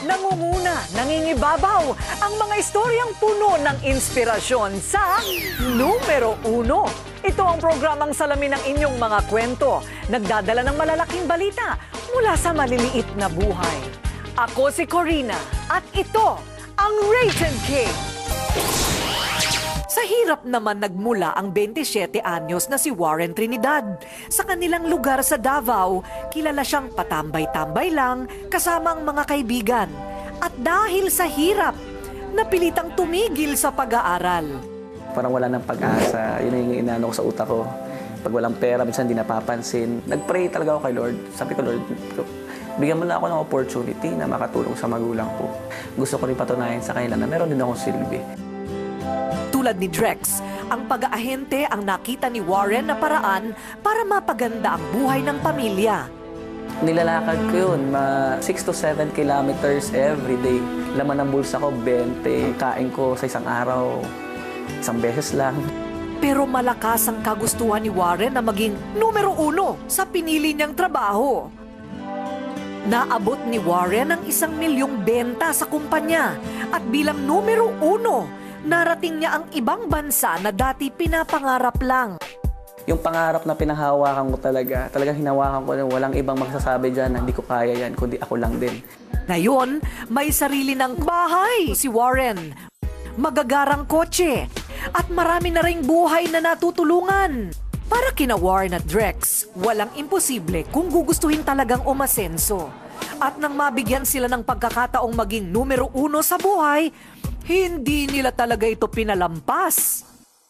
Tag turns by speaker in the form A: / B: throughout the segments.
A: Nangunguna, nangingibabaw ang mga istoryang puno ng inspirasyon sa Numero 1. Ito ang programang salamin ng inyong mga kwento. Nagdadala ng malalaking balita mula sa maliliit na buhay. Ako si Corina at ito ang Rated K. Sa hirap naman nagmula ang 27 anyos na si Warren Trinidad. Sa kanilang lugar sa Davao, kilala siyang patambay-tambay lang kasama ang mga kaibigan. At dahil sa hirap, napilitang tumigil sa pag-aaral.
B: Parang wala ng pag-asa, yun yung inaano ko sa utak ko. Pag walang pera, minsan di napapansin. Nag-pray talaga ako kay Lord. Sabi ko, Lord, bigyan mo na ako ng opportunity na makatulong sa magulang ko. Gusto ko rin patunayan sa kanila na meron din akong silbi.
A: Tulad ni Drex, ang pag-aahente ang nakita ni Warren na paraan para mapaganda ang buhay ng pamilya.
B: Nilalakad ko yun, 6 to 7 kilometers every day. Laman ng bulsa ko, 20. Kain ko sa isang araw, isang beses lang.
A: Pero malakas ang kagustuhan ni Warren na maging numero 1 sa pinili niyang trabaho. Naabot ni Warren ang 1 milyong benta sa kumpanya at bilang numero 1, narating niya ang ibang bansa na dati pinapangarap lang.
B: Yung pangarap na pinahawakan ko talagang hinawakan ko na walang ibang magsasabi dyan na hindi ko kaya yan, kundi ako lang din.
A: Ngayon, may sarili ng bahay si Warren, magagarang kotse, at marami na ring buhay na natutulungan. Para kina Warren at Drex, walang imposible kung gugustuhin talagang umasenso. At nang mabigyan sila ng pagkakataong maging numero 1 sa buhay, hindi nila talaga ito pinalampas.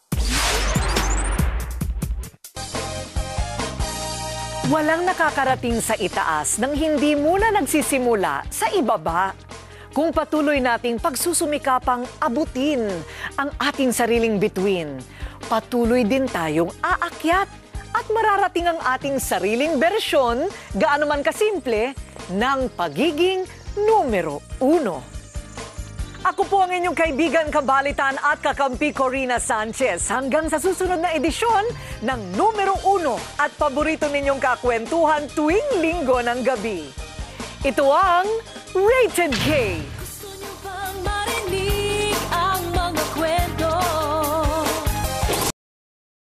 A: Walang nakakarating sa itaas nang hindi muna nagsisimula sa ibaba. Kung patuloy nating pagsusumikapang abutin ang ating sariling bituin, patuloy din tayong aakyat at mararating ang ating sariling bersyon, gaano man kasimple, ng pagiging numero 1. Ako po ang inyong kaibigan, kabalitan at kakampi Corina Sanchez. Hanggang sa susunod na edisyon ng Numero 1 at paborito ninyong kakwentuhan tuwing linggo ng gabi. Ito ang Rated K.